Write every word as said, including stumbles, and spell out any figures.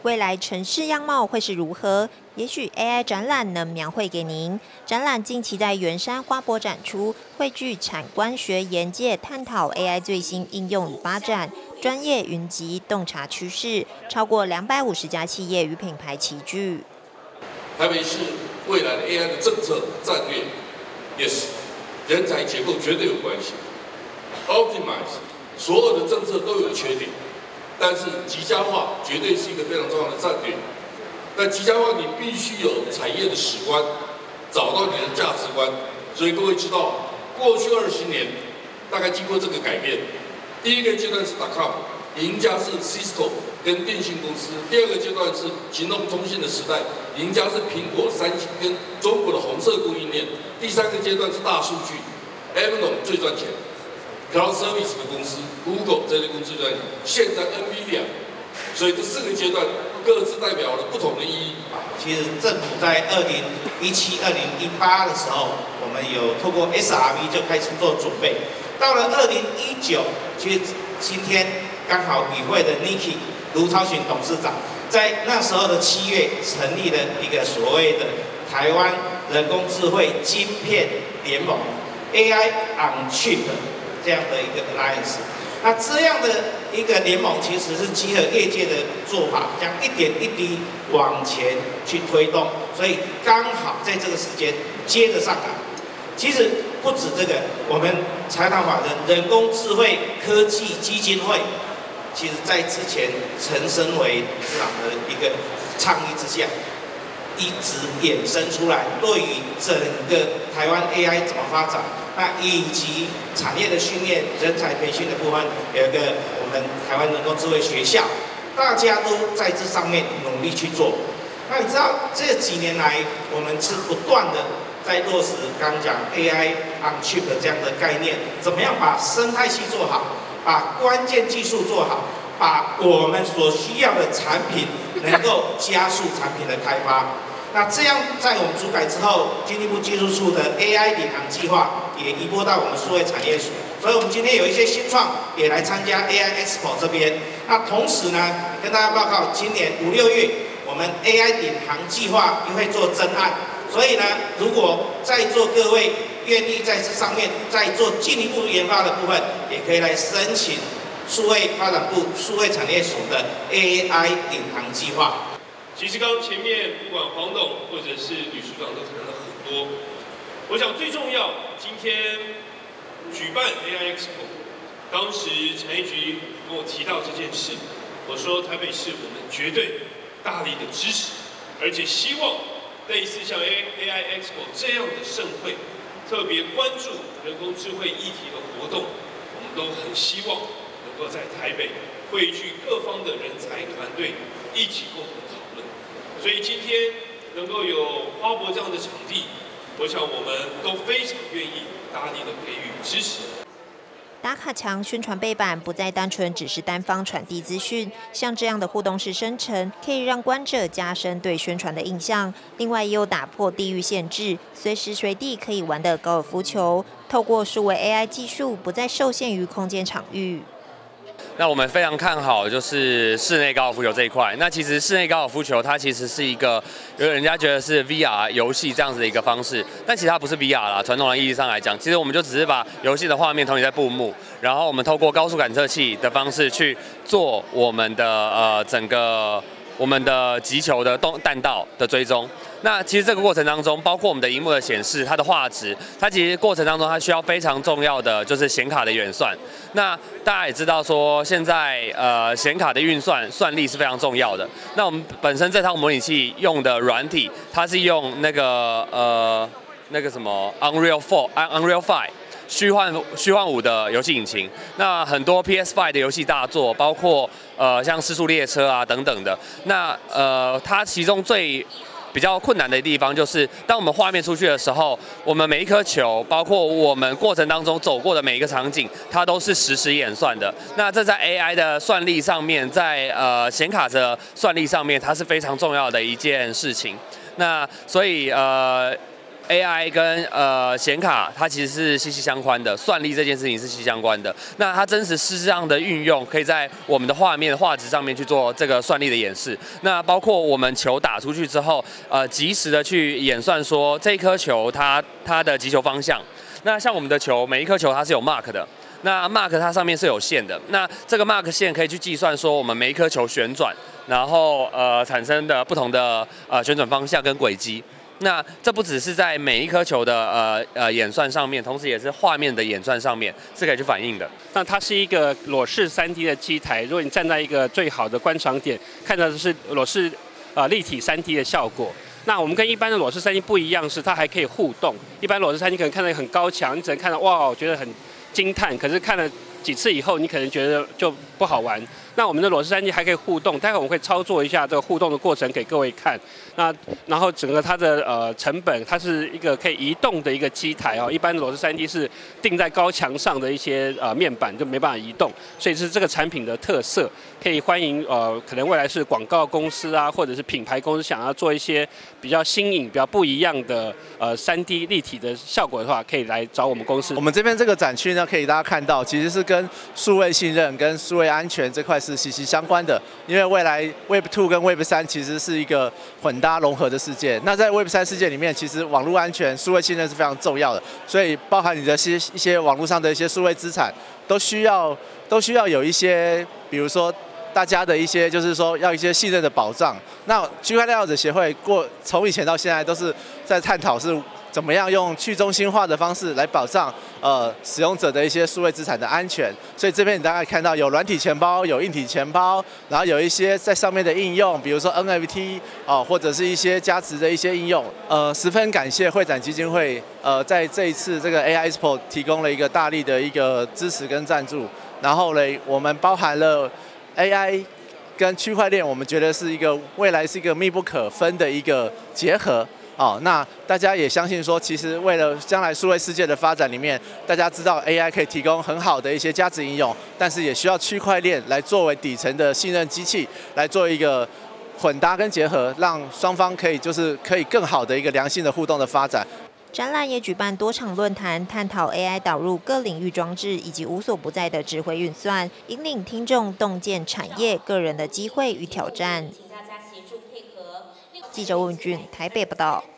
未来城市样貌会是如何？也许 A I 展览能描绘给您。展览近期在圆山花博展出，汇聚产官学研界探讨 A I 最新应用与发展，专业云集洞察趋势，超过两百五十家企业与品牌齐聚。 台北市未来的 A I 的政策战略，也是人才结构绝对有关系。Optimize 所有的政策都有缺点，但是极佳化绝对是一个非常重要的战略。但极佳化你必须有产业的史观，找到你的价值观。所以各位知道，过去二十年大概经过这个改变，第一个阶段是 .com， 赢家是 Cisco 跟电信公司；第二个阶段是行动通信的时代，赢家是苹果、三星跟中国的红色供应链；第三个阶段是大数据 ，Amazon 最赚钱 ，Cloud Service 的公司 ，Google 这类公司最赚钱，现在 NVIDIA。所以这四个阶段各自代表了不同的意义。 其实政府在二零一七、二零一八的时候，我们有透过 S R V 就开始做准备。到了二零一九，其实今天刚好与会的 Niki 卢超群董事长，在那时候的七月成立了一个所谓的台湾人工智慧晶片联盟 A I on Chip 这样的一个 alliance。那这样的一个联盟其实是集合业界的做法，将一点一滴往前去推动，所以刚好在这个时间接得上来。其实不止这个，我们财团法人人工智慧科技基金会，其实在之前陈升为理事长的一个倡议之下，一直衍生出来对于整个台湾 A I 怎么发展。那以及产业的训练、人才培训的部分，有一个我们台湾人工智慧学校，大家都在这上面努力去做。那你知道这几年来，我们是不断的在落实刚讲 A I on Chip 这样的概念，怎么样把生态系做好，把关键技术做好，把我们所需要的产品能够加速产品的开发。那这样，在我们主改之后，经济部技术处的 A I 领航计划也移拨到我们数位产业署，所以我们今天有一些新创也来参加 A I Expo 这边。那同时呢，跟大家报告，今年五六月我们 A I 领航计划也会做增案，所以呢，如果在座各位愿意在这上面再做进一步研发的部分，也可以来申请数位发展部数位产业署的 A I 领航计划。 其实刚前面不管黄董或者是吕署长都谈了很多，我想最重要，今天举办 A I Expo， 当时产业局跟我提到这件事，我说台北市我们绝对大力的支持，而且希望类似像 A I Expo 这样的盛会，特别关注人工智慧议题的活动，我们都很希望能够在台北汇聚各方的人才团队一起共同讨论。所以今天能够有花博这样的场地，我想我们都非常愿意大力的给予支持。 打卡墙宣传背板不再单纯只是单方传递资讯，像这样的互动式生成，可以让观者加深对宣传的印象。另外，也有打破地域限制，随时随地可以玩的高尔夫球，透过数位 A I 技术，不再受限于空间场域。 那我们非常看好就是室内高尔夫球这一块。那其实室内高尔夫球它其实是一个，有人家觉得是 V R 游戏这样子的一个方式，但其实它不是 V R 啦。传统的意义上来讲，其实我们就只是把游戏的画面投影在布幕，然后我们透过高速感测器的方式去做我们的呃整个我们的击球的动弹道的追踪。那其实这个过程当中，包括我们的荧幕的显示，它的画质，它其实过程当中它需要非常重要的就是显卡的演算。那大家也知道说，现在呃显卡的运算算力是非常重要的。那我们本身这套模拟器用的软体，它是用那个呃那个什么 Unreal Four、Unreal Five。虚幻虚幻五的游戏引擎，那很多 P S 五 的游戏大作，包括呃像《失速列车》啊等等的。那呃它其中最比较困难的地方就是，当我们画面出去的时候，我们每一颗球，包括我们过程当中走过的每一个场景，它都是实时演算的。那这在 A I 的算力上面，在呃显卡的算力上面，它是非常重要的一件事情。那所以呃。 A I 跟呃显卡，它其实是息息相关的，算力这件事情是息息相关的。那它真实事实上的运用，可以在我们的画面画质上面去做这个算力的演示。那包括我们球打出去之后，呃，及时的去演算说这一颗球它它的击球方向。那像我们的球，每一颗球它是有 mark 的。那 mark 它上面是有线的，那这个 mark 线可以去计算说我们每一颗球旋转，然后呃产生的不同的呃旋转方向跟轨迹。那这不只是在每一颗球的呃呃演算上面，同时也是画面的演算上面是可以去反映的。 那它是一个裸视 三 D 的机台，如果你站在一个最好的观赏点，看到的是裸视呃立体 三 D 的效果。那我们跟一般的裸视 三 D 不一样，是它还可以互动。一般裸视 三 D 可能看到很高强，你只能看到哇，我觉得很惊叹，可是看了几次以后，你可能觉得就不好玩。那我们的裸视 三 D 还可以互动，待会我们会操作一下这个互动的过程给各位看。那然后整个它的呃成本，它是一个可以移动的一个机台哦。一般裸视 三 D 是定在高墙上的一些呃面板就没办法移动，所以是这个产品的特色。可以欢迎呃可能未来是广告公司啊，或者是品牌公司想要做一些比较新颖、比较不一样的呃 三 D 立体的效果的话，可以来找我们公司。 我们这边这个展区呢，可以大家看到，其实是跟数位信任跟数位安全这块是息息相关的。因为未来 Web 二 跟 Web 三其实是一个混搭融合的世界。那在 Web 三世界里面，其实网络安全、数位信任是非常重要的，所以包含你的些一些网络上的一些数位资产，都需要都需要有一些，比如说大家的一些就是说要一些信任的保障。那区块链爱好者协会过从以前到现在都是在探讨是怎么样用去中心化的方式来保障呃使用者的一些数位资产的安全。所以这边你大概看到有软体钱包、有硬体钱包，然后有一些在上面的应用，比如说 N F T 哦、呃，或者是一些价值的一些应用。呃，十分感谢会展基金会呃在这一次这个 A I Expo 提供了一个大力的一个支持跟赞助。然后呢，我们包含了 A I 跟区块链，我们觉得是一个未来是一个密不可分的一个结合。哦，那大家也相信说，其实为了将来数位世界的发展里面，大家知道 A I 可以提供很好的一些价值应用，但是也需要区块链来作为底层的信任机器，来做一个混搭跟结合，让双方可以就是可以更好的一个良性的互动的发展。 展览也举办多场论坛，探讨 A I 导入各领域装置以及无所不在的智慧运算，引领听众洞见产业个人的机会与挑战。记者问俊台北报道。